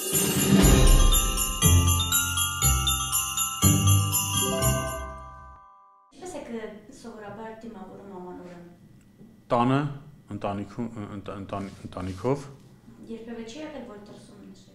Ինչպես եք սովորաբար դիմավորում ամանորը։ Տանը, ընտանիքով։ Երբևէ չի եղել, որ դրսում նշեք։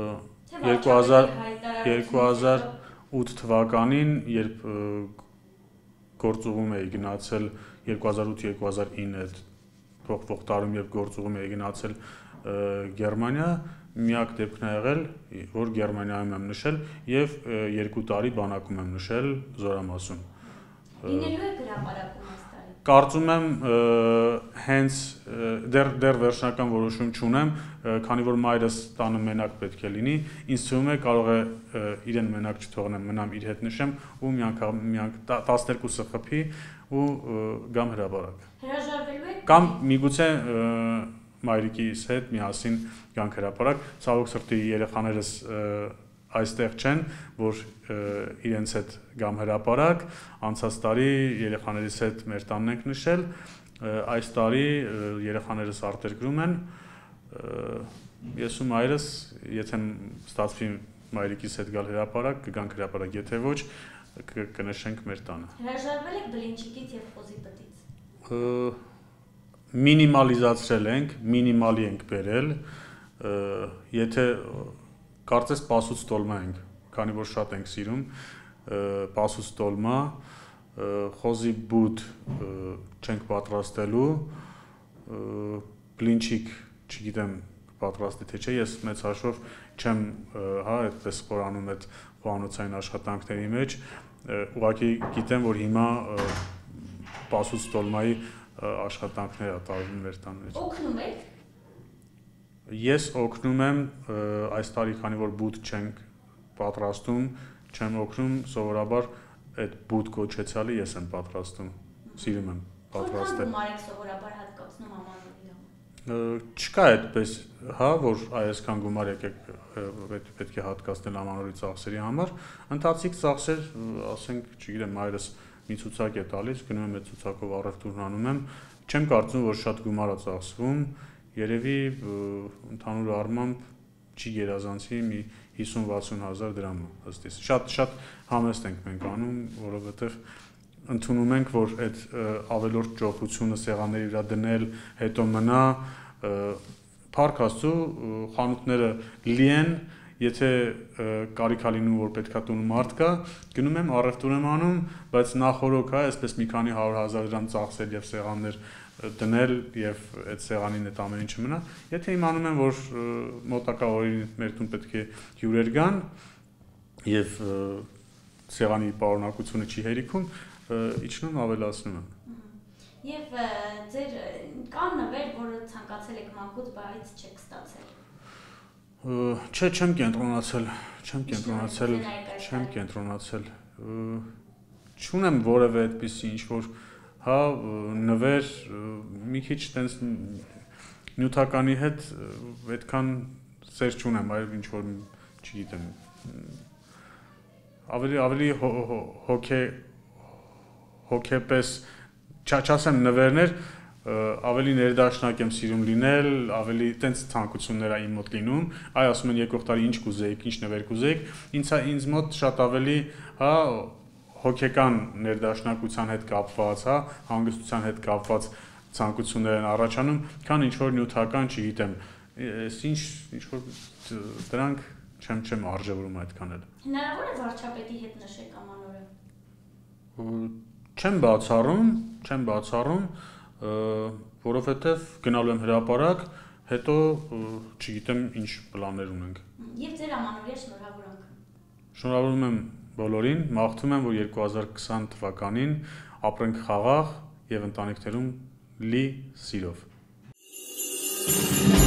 2008 թվականին, երբ գործուղում էի գնացել 2008-2009 այդ փոխվող տարում, երբ գործուղում էի գնացել Գերմանիա, միակ դեպքն ա եղել, որ Գերմանիայում եմ նշել եւ 2 տարի բանակում եմ նշել Զորամասում։ Լինելու է գրապարակում այս տարի։ Կարծում եմ հենց դեռ վերջնական որոշում չունեմ, քանի որ մայրս տանը մենակ պետք է լինի, ինձ թվում է կարող է իրեն մենակ չթողնեմ, մնամ իր հետ նշեմ ու միանգ 12-ը խփի ու գամ հրապարակ։ Հրաժարվելու եք։ Կամ միգուցե մայրիկիս հետ միասին գանք հրապարակ, ցավոք սրտի երեխաներս այստեղ չեն, որ իրենց հետ գամ հրապարակ, անցած տարի երեխաներիս հետ մեր տանն ենք նշել, այս տարի երեխաներս արտերկրում են, ես ու մայրս, եթե ստացվի մայրիկիս հետ գալ հրապարակ, կգանք հրապարակ, եթե ոչ, կնշենք մեր տանը։ Հրաժարվել եք բլինչիկից եւ խոզի պտից։ Մինիմալիզացրել ենք, մինիմալի ենք բերել, եթե կարծես պասուց տոլմա ենք, քանի որ շատ ենք սիրում, պասուց տոլմա, խոզի բուտ չենք պատրաստելու, բլինչիկ չգիտեմ պատրաստի թե չէ, ես մեծ հաշվով չեմ այդպես խորանում այդ խոհանոցային աշխատանքների մեջ, ուղղակի գիտեմ, որ հիմա պասուց տոլմայի աշխատանքներ ա տարվում մեր տան մեջ։ Օգնում եք։ Ես օգնում եմ այս տարի, քանի որ բուտ չենք պատրաստում, չեմ օգնում, սովորաբար այդ բուտ կոչեցյալը ես եմ պատրաստում, սիրում եմ պատրաստել։ Որքան գումար եք սովորաբար հատկացնում ամանորի համար։ Չկա այդպես, որ այսքան գումար պետք է հատկացնել ամանորի ծախսերի համար, ընթացիկ ծախսեր, ասենք, չգիտեմ, մայրս մի ցուցակ է տալիս, գնում եմ այդ ցուցակով առևտուրն անում եմ, չեմ կարծում, որ շատ գումար ա ծախսվում, երևի ընդհանուր առմամբ չի գերազանցի մի 50-60 հազար դրամ ըստ իս։ Շատ համեստ ենք մենք անում, որովհետև ընդունում ենք, որ այդ ավելորդ ճոխությունը սեղանների վրա դնել, հետո մնա, փառք Աստծո, խանութները լի են, եթե կարիք ա լինում, որ պետքա տուն մարդ կա, գնում եմ առևտուր եմ անում, բայց նախօրոք այսպես մի քանի 100,000 դրամ ծախսել եւ սեղաններ դնել եւ այդ սեղանին այդ ամեն ինչը մնա, եթե իմանում եմ, որ մոտակա օրերին մեր տուն պետք է հյուրեր գան եւ սեղանի պարունակությունը չի հերիքում, իջնում ավելացնում եմ։ Եվ ձեր կան նվեր, որը ցանկացել եք մանկուց, բայց չեք ստացել։ Չէ, չեմ կենտրոնացել։ Չունեմ որևէ այդպիսի ինչ-որ նվեր, մի քիչ տենց նյութականի հետ այդքան սեր չունեմ, այլ ինչ-որ, չգիտեմ, ավելի հոգեպես, չասեմ նվերներ, ավելի ներդաշնակ եմ սիրում լինել, ավելի տենց ցանկություններ ա իմ մոտ լինում, այ ասում են եկող տարի ինչ կուզեիք, ինչ նվեր կուզեիք, ինձ մոտ շատ ավելի, հոգեկան ներդաշնակության հետ կապված, հանգստության հետ կապված ցանկություններ են առաջանում, քան ինչ-որ նյութական, չգիտեմ, ինչ-որ դրանք չեմ արժևորում այդքան էլ։ Հնարավոր է վարչապետի հետ նշեք ամանորը։ Չեմ բացառում, որովհետև գնալու եմ հրապարակ, հետո չգիտեմ ինչ պլաններ ունենք։ Եվ ձեր ամանորյա շնորհավորանք։ Շնորհավորում եմ բոլորին, մաղթում եմ, որ 2020 թվականին ապրենք խաղաղ եւ ընտանիքներում լի սիրով։